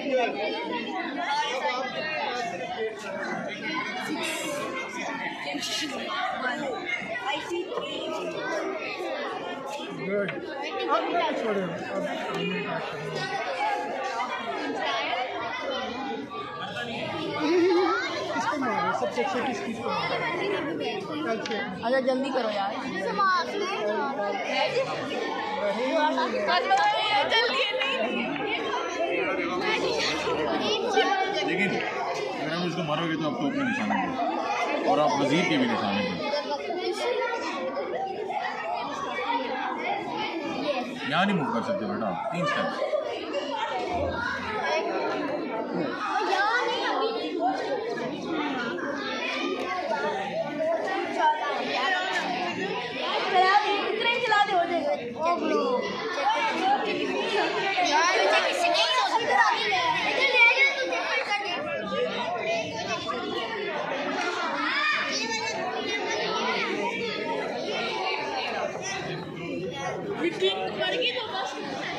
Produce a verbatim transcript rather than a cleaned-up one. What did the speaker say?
Good. अब मैं छोड़े अब किसको मारो सबसे अच्छे किस किस को अच्छा जल्दी करो यार लेकिन अगर हम उसको मारोगे तो आप तो अपने निशाने पे और आप वजीर के भी निशाने पे यहाँ नहीं मूव कर सकते बेटा तीन स्टेप विकेट पड़ गई तो बस